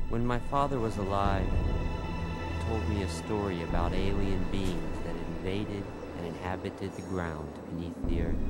When my father was alive, he told me a story about alien beings that invaded and inhabited the ground beneath the earth.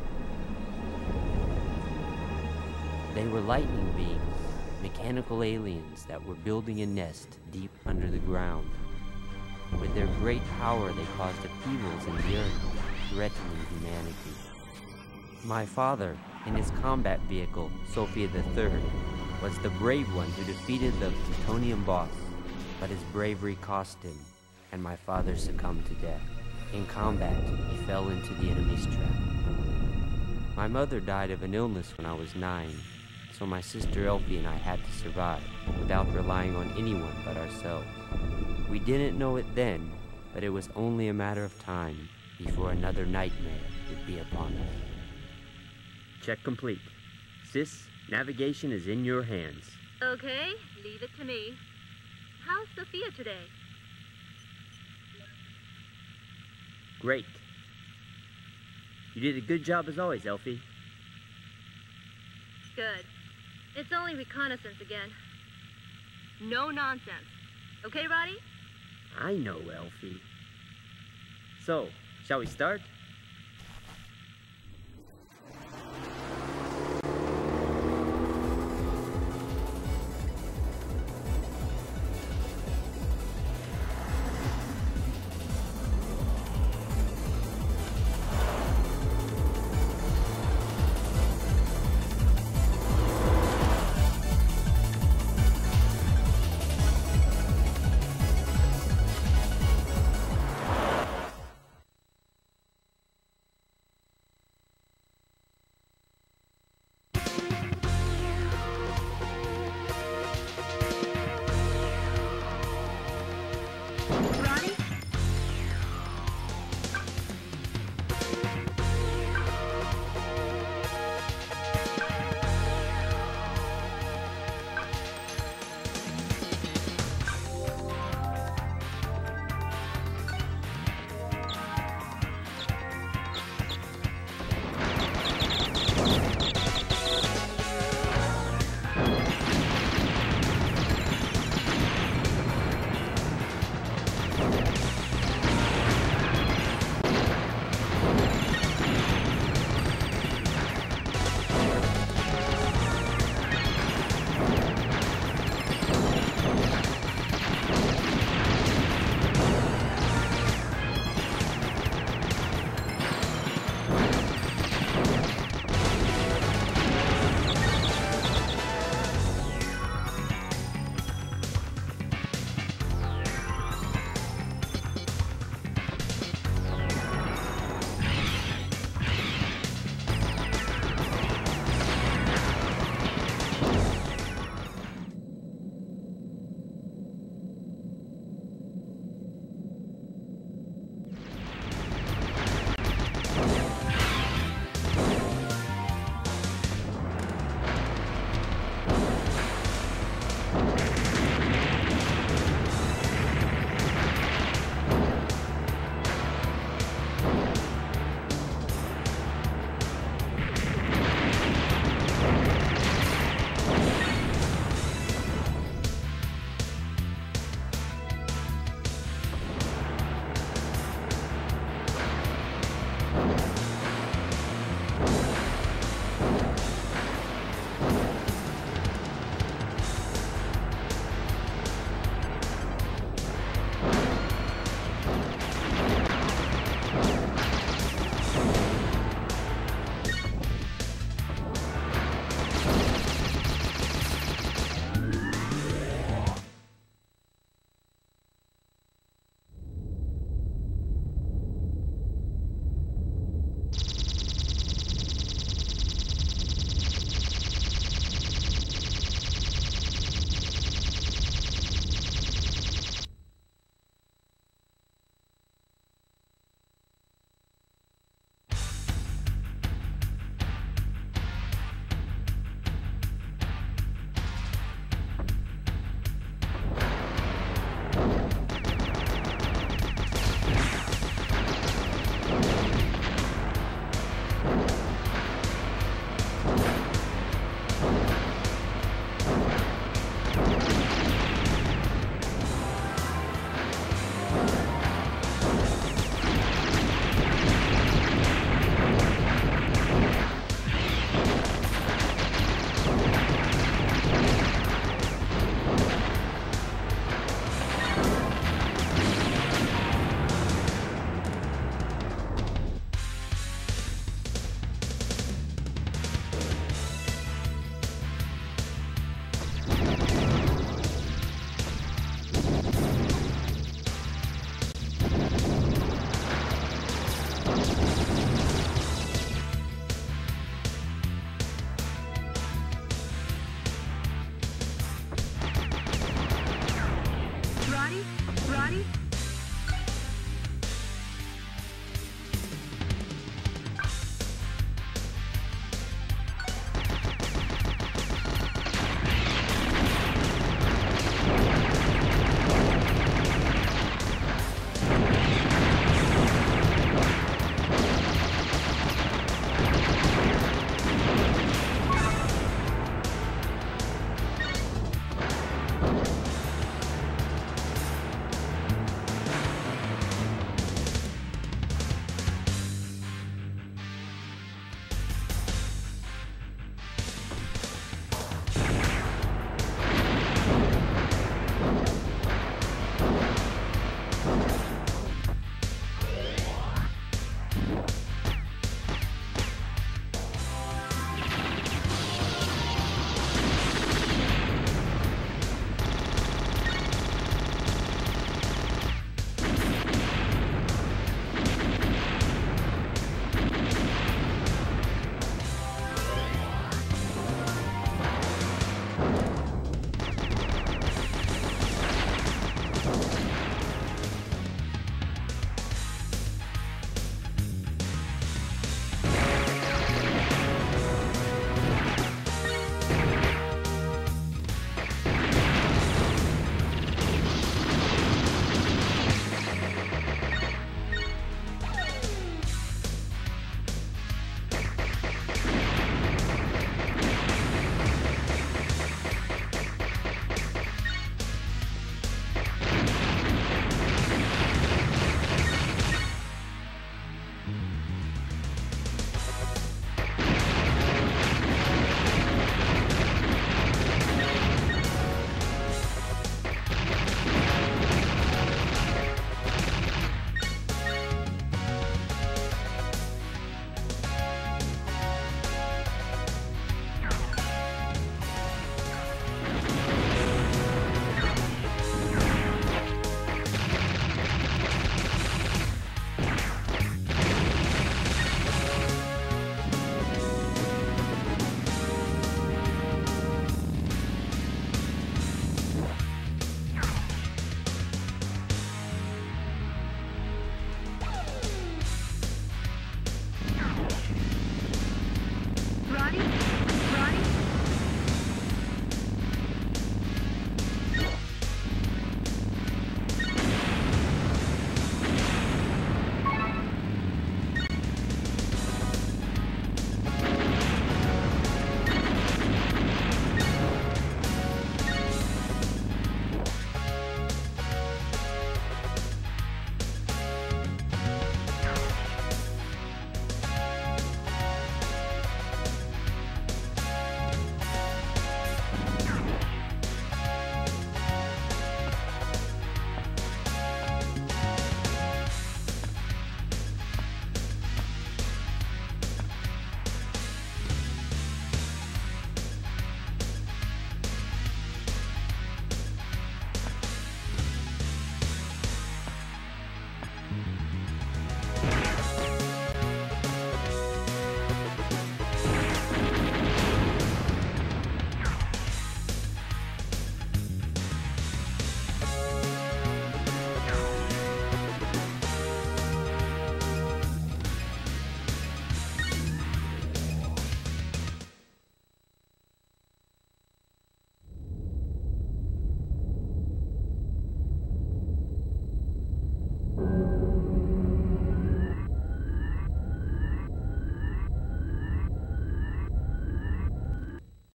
They were lightning beings, mechanical aliens that were building a nest deep under the ground. With their great power, they caused upheavals in the earth, threatening humanity. My father, in his combat vehicle, Sophia III, was the brave one who defeated the plutonium boss, but his bravery cost him, and my father succumbed to death. In combat, he fell into the enemy's trap. My mother died of an illness when I was 9, so my sister Elfie and I had to survive, without relying on anyone but ourselves. We didn't know it then, but it was only a matter of time before another nightmare would be upon us. Check complete. Sis, navigation is in your hands. Okay, leave it to me. How's Sophia today? Great. You did a good job as always, Elfie. Good. It's only reconnaissance again. No nonsense. Okay, Roddy? I know, Elfie. So, shall we start? everybody.